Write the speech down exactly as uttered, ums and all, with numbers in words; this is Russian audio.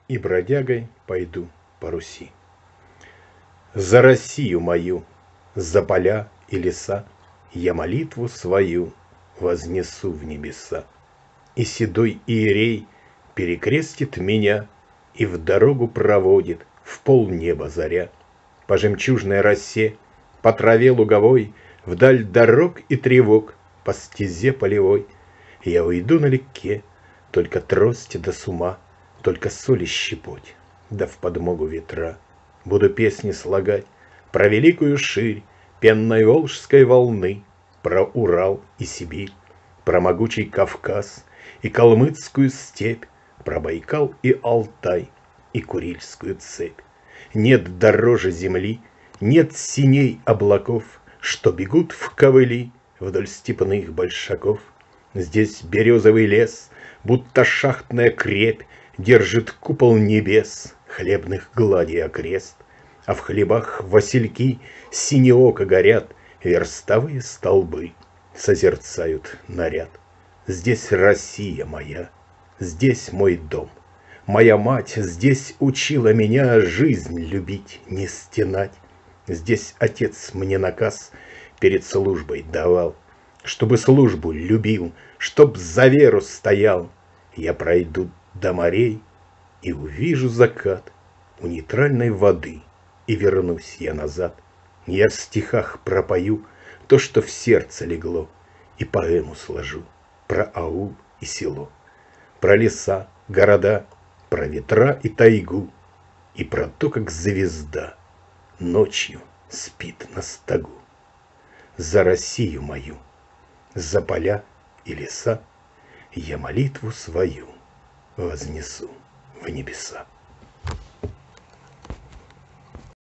и бродягой пойду по Руси. За Россию мою, за поля и леса я молитву свою вознесу в небеса. И седой иерей перекрестит меня и в дорогу проводит в полнеба заря. По жемчужной росе, по траве луговой, вдаль дорог и тревог, по стезе полевой я уйду налегке, только трость да с ума, только соли щепоть, да в подмогу ветра. Буду песни слагать про великую ширь пенной волжской волны, про Урал и Сибирь, про могучий Кавказ и калмыцкую степь, про Байкал и Алтай и Курильскую цепь. Нет дороже земли, нет синей облаков, что бегут в ковыли вдоль степных большаков. Здесь березовый лес, будто шахтная крепь, держит купол небес, хлебных гладий окрест. А в хлебах васильки синеоко горят, верстовые столбы созерцают наряд. Здесь Россия моя, здесь мой дом. Моя мать здесь учила меня жизнь любить, не стенать. Здесь отец мне наказ перед службой давал, чтобы службу любил, чтоб за веру стоял. Я пройду до морей и увижу закат у нейтральной воды, и вернусь я назад. Я в стихах пропою то, что в сердце легло, и поэму сложу про аул и село, про леса, города, про ветра и тайгу, и про то, как звезда ночью спит на стогу. За Россию мою, за поля и леса я молитву свою вознесу в небеса.